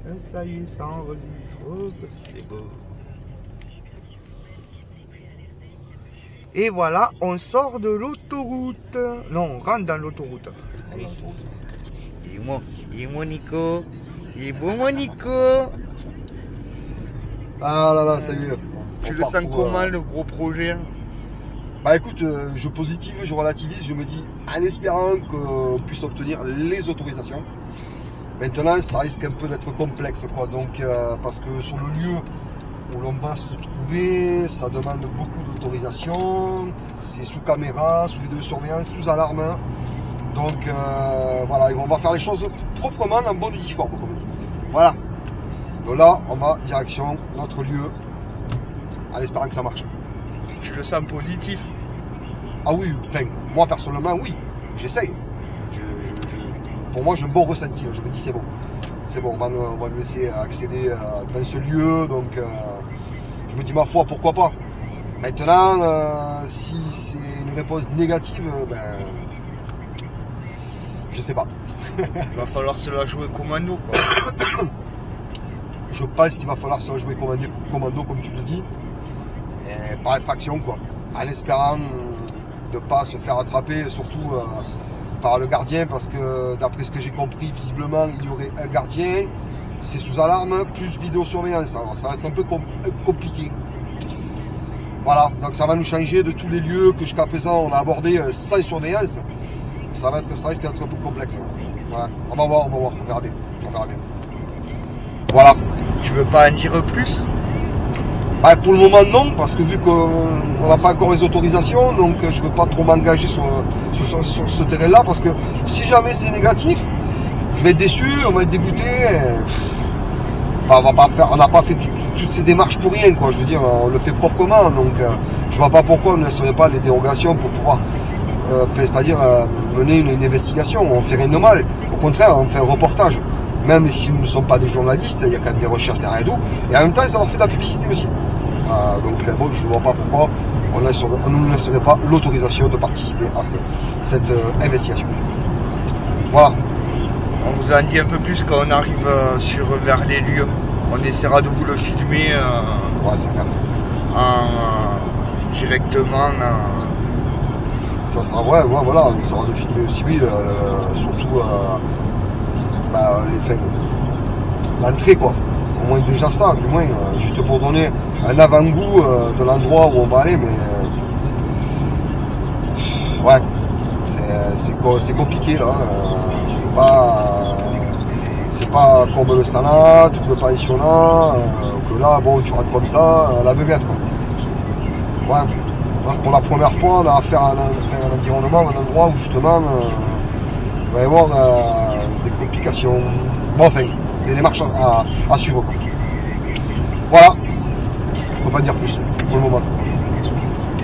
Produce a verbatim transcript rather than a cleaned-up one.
Ça y est, ça enregistre. Oh, que c'est beau. Et voilà, on sort de l'autoroute. Non, on rentre dans l'autoroute. Allez. Et moi, et moi Nico. Et bon moi Nico. Ah là là, ça y est. Tu On le sens comment euh... le gros projet? Bah écoute, euh, je positive, je relativise, je me dis en espérant qu'on puisse obtenir les autorisations. Maintenant, ça risque un peu d'être complexe, quoi. Donc, euh, parce que sur le lieu où l'on va se trouver, ça demande beaucoup d'autorisations. C'est sous caméra, sous vidéosurveillance, sous alarme. Donc, euh, voilà, on va faire les choses proprement, en bonne et due forme, comme on dit. Voilà. Donc là, on va direction notre lieu, en espérant que ça marche. Tu le sens positif? Ah oui, enfin, moi personnellement, oui, j'essaye. Je, je, je, pour moi, j'ai un bon ressenti. Je me dis, c'est bon. C'est bon, on va, on va nous laisser accéder dans ce lieu. Donc, euh, je me dis, ma foi, pourquoi pas. Maintenant, euh, si c'est une réponse négative, ben, je sais pas. Il va falloir se la jouer commando, quoi. Je pense qu'il va falloir se la jouer commando, commando comme tu le dis. Et par effraction, quoi. En espérant de ne pas se faire attraper, surtout euh, par le gardien, parce que d'après ce que j'ai compris, visiblement, il y aurait un gardien, c'est sous alarme, plus vidéosurveillance. Alors ça va être un peu com compliqué. Voilà, donc ça va nous changer de tous les lieux que jusqu'à présent on a abordés sans surveillance. Ça va être, ça risque d'être un peu complexe. Ouais. On va voir, on va voir, on verra bien. On verra bien. Voilà. Tu veux pas en dire plus? Bah, pour le moment non, parce que vu qu'on n'a pas encore les autorisations, donc je ne veux pas trop m'engager sur, sur, sur, sur ce terrain-là, parce que si jamais c'est négatif, je vais être déçu, on va être dégoûté. Et, pff, bah, on va pas faire, on n'a pas fait tout, toutes ces démarches pour rien, quoi. Je veux dire, on le fait proprement, donc euh, je vois pas pourquoi on ne laisserait pas les dérogations pour pouvoir, euh, c'est-à-dire euh, mener une, une investigation. On fait rien de mal. Au contraire, on fait un reportage. Même si nous ne sommes pas des journalistes, il y a quand même des recherches derrière nous. Et en même temps, ça leur fait de la publicité aussi. Euh, donc bon, je ne vois pas pourquoi on, laisserait, on ne nous laisserait pas l'autorisation de participer à cette, cette euh, investigation. Voilà. On vous en dit un peu plus quand on arrive euh, sur, vers les lieux. On essaiera de vous le filmer euh, ouais, c'est clair. En, euh, directement. Euh... Ça sera ouais, ouais, voilà, on essaiera de filmer aussi, oui, le, le, surtout euh, bah, l'entrée, quoi. Au moins déjà ça, du moins, euh, juste pour donner un avant-goût euh, de l'endroit où on va aller, mais euh, ouais, c'est compliqué là, euh, c'est pas c'est pas comme le Sanat ou le pensionnat, euh, que là, bon, tu rentres comme ça, à l'aveuglette, quoi. Ouais, pour la première fois, on a affaire à un, un environnement, un endroit où justement, euh, il va y avoir euh, des complications, bon, enfin, des démarches à, à suivre, quoi. Voilà, je peux pas dire plus pour le moment.